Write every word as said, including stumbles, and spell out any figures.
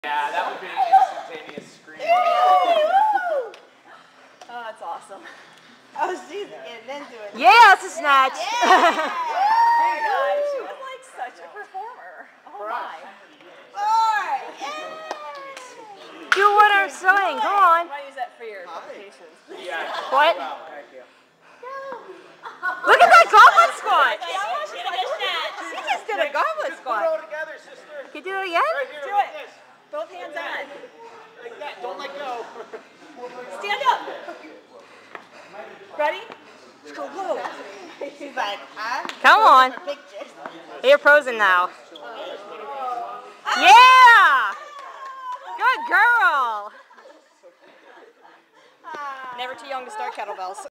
Yeah, that would be an instantaneous scream. Oh, that's awesome. Oh, she's getting into it. Yeah, it's a snatch. Yeah. Oh, God, she was like such a performer. Oh, my. Four. Do what I'm saying. Come on. I might use that for your publications. Yeah. What? Thank you. Look at that goblet squat. She just did a goblet Just put it squat. all together, sister. Can you do it again? Right here, Do like it. this. Both hands on. Like that. Don't let go. Stand up. Ready? Let's go low. She's like, I'm Come on. for pictures. You're posing now. Yeah! Good girl. Never too young to start kettlebells.